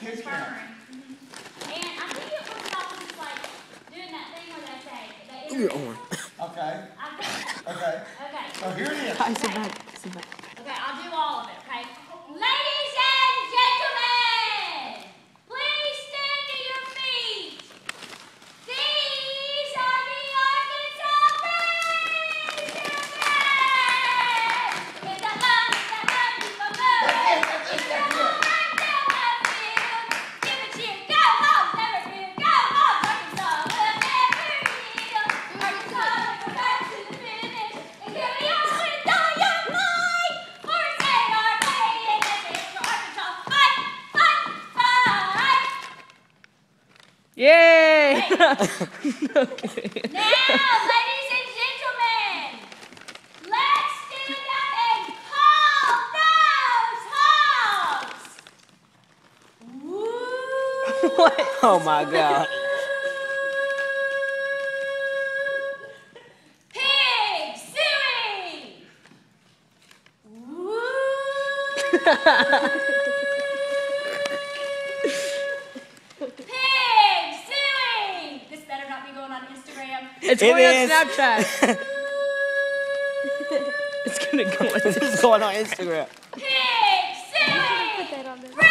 kids camp. And I think it was all just like doing that thing where they say they You're on. Okay. Okay. So here it is. I sit back. Sit back. Okay, I'll do all of it, okay? Ladies and gentlemen, please stand to your feet. These are the Arkansas Raisins! It's a love, for love. It's a home run down the field. Give a cheer, go home, never feel. Go home, Arkansas will never yield. Arkansas will go back to the finish and carry on with all your might. Force they are playing and it's for Arkansas. Fight, fight, fight. Yay! Okay. Now, ladies and gentlemen, let's stand up and call those hogs. Woo! What? Oh my God. Pig suey. Woo! Pig suey. This better not be going on Instagram. It's It going on is. Snapchat. It's gonna go on. This is going on Instagram. Pig suey.